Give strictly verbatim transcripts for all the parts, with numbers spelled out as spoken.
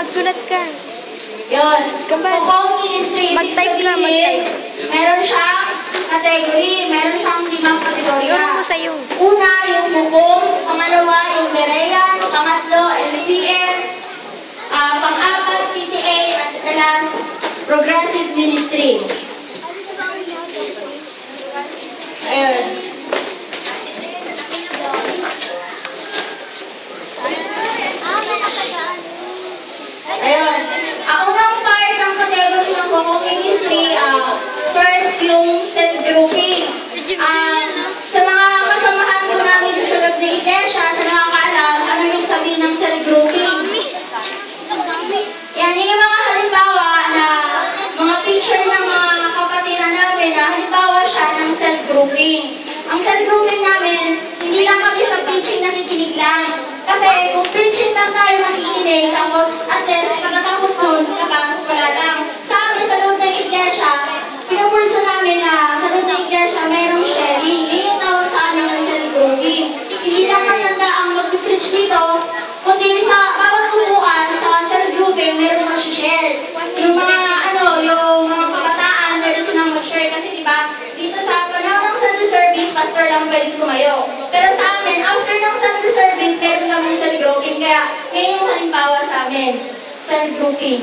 Magsulat ka. Yun. Kabal. Kung ministry, Mag-type ka, mag-type. Meron siyang category, meron siyang limang kategorya. Iyon mo sa'yo. Una, yung hukom. Pangalawa, yung Berean. Pangatlo, L C N. Uh, pang-apat, P T A. At the last, Progressive Ministry. Ayun. Ayun. Ang unang part ng category ng hukom ministry, uh, first, yung self-grouping. Uh, sa mga kasamahan po namin sa loob ng iglesia, sa nakakaalam, ano yung sabihin ng self-grouping? Yan, yung mga halimbawa na mga picture ng mga kapatiran namin na halimbawa siya ng self-grouping. Ang self-grouping namin, hindi lang kami sa preaching nakikinig lang. Kasi kung preaching lang tayo makikinig, tapos at least pagkatapos nun, labas, wala lang. Sa amin, sa loob ng iglesia, pinapurso namin na sa loob ng iglesia, mayroong sharing. Yun yung tawag sa amin ng self-grouping. Hindi lang matanda ang mag-preach dito, kundi sa bawat upuan, sa self-grouping, mayroong mag-share. Yung mga, ano, yung mga kabataan, meron silang mag-share. Kasi diba, dito sa panahon ng Sunday service, pastor lang pwedeng tumayo. Pero sa amin, after ng Sunday service, meron kami self-grouping. Kaya, yun yung halimbawa sa amin, self-grouping.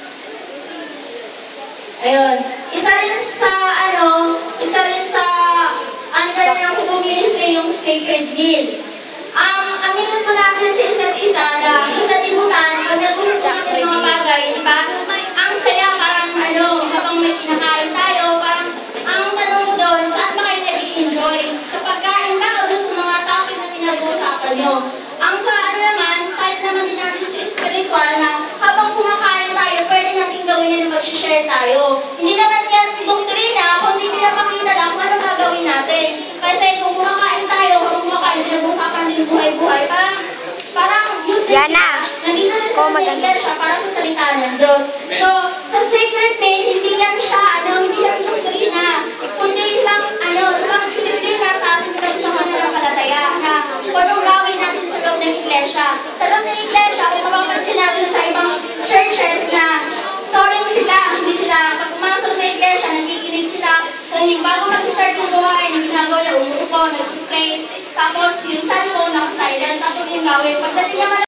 Ayun. Isa rin sa, ano, isa rin sa under ng hukom ministry, yung sacred meal. Ang um, aminin po natin sa isa't isa na sa libutan, pag nag-usap sa mga bagay, di ba? Ang saya, parang ano, habang may kinakain tayo, parang ang tanong mo doon, saan ba kayo nag-enjoy? Sa pagkain lang o doon sa mga topic na pinag-uusapan nyo? Ang sa ano naman, type naman din natin sa spiritual na habang kumakain tayo, pwede natin gawin yan mag-share tayo. Hindi naman yan doktrina, kundi pinapakita lang paano gagawin natin. Kasi kung kumakain tayo, habang kumakain, pinag-uusapan din buhay-buhay, parang, parang useless Yana. Nandito na sa iglesia para sa salita ng Diyos. So, sa sacred meal, hindi yan siya, ano, hindi yan doktrina, kundi isang, ano, isang disiplina sa ating isang mananampalataya na paano gawin natin sa loob ng iglesia. Sa loob ng iglesia, kung mapapansin natin sa ibang churches na sorry sila, hindi sila, pag pumasok sa iglesia, nakikinig sila, kaya bago mag-start ng buhay, yung ginagawa na umuupo, nag-pray, tapos yung cellphone, naka-silent, tapos yung gawin. Pagdating naman